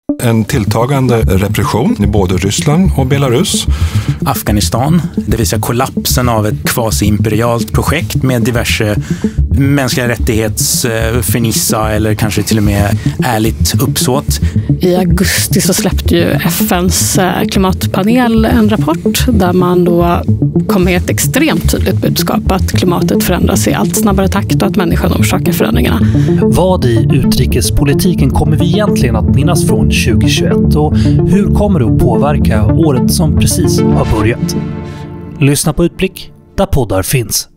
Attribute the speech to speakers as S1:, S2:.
S1: En tilltagande repression i både Ryssland och Belarus.
S2: Afghanistan, det vill säga kollapsen av ett kvasi-imperialt projekt med diverse mänskliga rättighetsfernissa eller kanske till och med ärligt uppsåt.
S3: I augusti så släppte ju FNs klimatpanel en rapport där man då kom med ett extremt tydligt budskap att klimatet förändras i allt snabbare takt och att människan orsakar förändringarna.
S4: Vad i utrikespolitiken kommer vi egentligen att minnas från 2021 och hur kommer det att påverka året som precis har börjat? Lyssna på Utblick där poddar finns.